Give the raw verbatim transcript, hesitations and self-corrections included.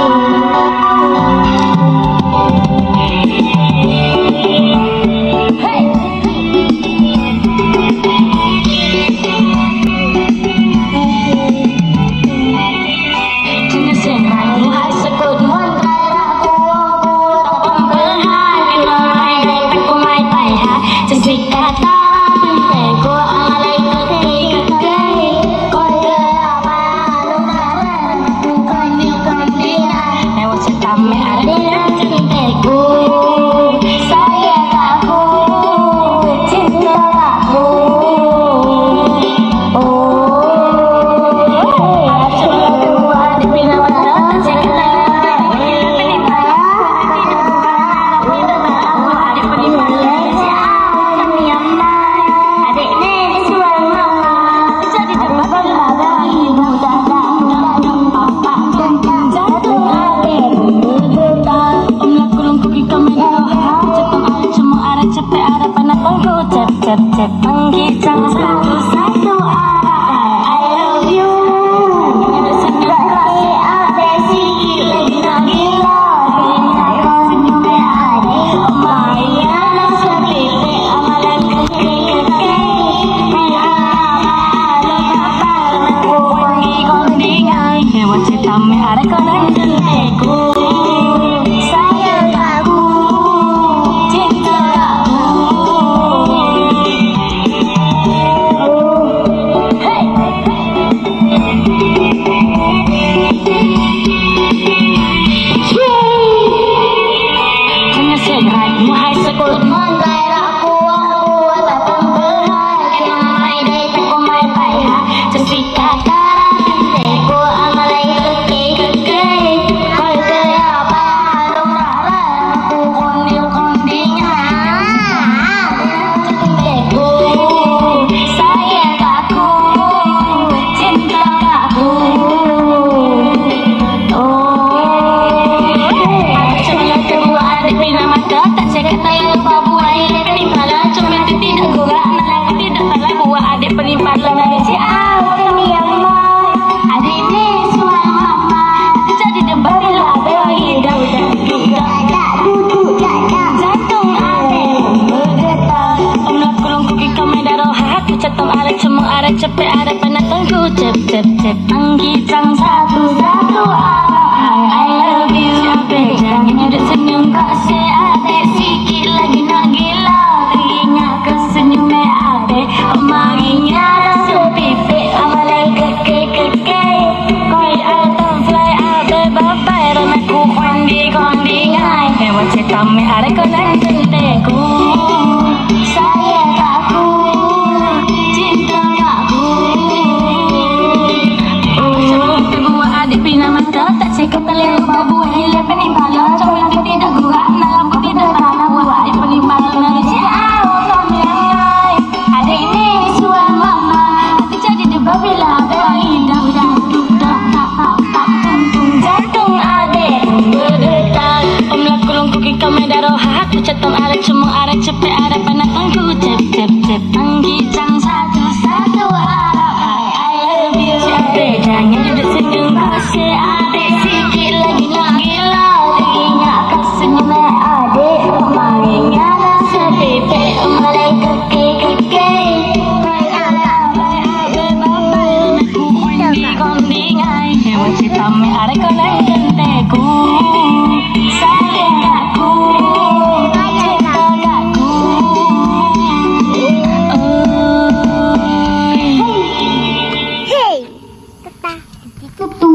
Cep-cep menggicang satu-satu arah I love you. Gak kasih apresi lagi nak gila. Gila kau senyumnya ada Maya nak sepipi amalan kekek-kekek Maya-maya lupa-lupa Menguwangi kondingan Dewa cita mehara konan jenteku Sayang aku Cinta aku cepet ada penatangku cep-cep-cep menggicang satu-satu arah I love you. Sampai jangan nyedut senyum kasih adek sikit lagi nak gila. Teringat ke senyumnya adek Marinya dah sepipi amalai kekek-kekek Koi atau fly adek babai Ramaku kondi-kondingan Dewa cita mehara konan jenteku Sayang aku tak cekap kalian lupa buat hilang penimbalan Cuma yang tidak gerak dalam ku tidak kalah buat adik penimbalan Malaysia awal sampai adik ini suara mama Hati jadi debat bila ada indah dan dudak tak tak tak tuntung jantung adik berdetak Om laku longkuki kami darah hati cetam ada cuma ada cepet ada penatangku cep cep cep menggicang satu-satu arah I love you. Sampai jangan duduk senyum kasih Tutu